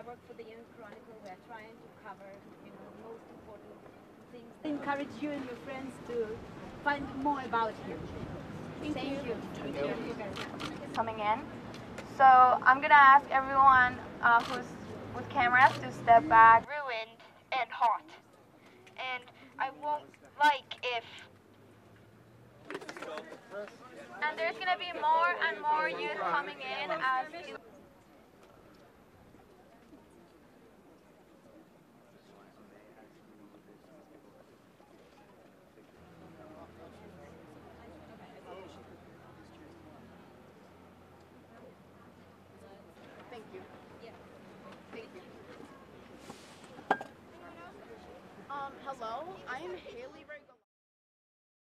work for the Young Chronicle. We're trying to cover, the most important things. Encourage you and your friends to find more about him. Thank you. Thank you guys. Coming in. So I'm gonna ask everyone who's with cameras to step back. Ruined and hot. And I won't like if... And there's gonna be more and more youth coming in as Thank you. Thank you. Hello, I am Haley.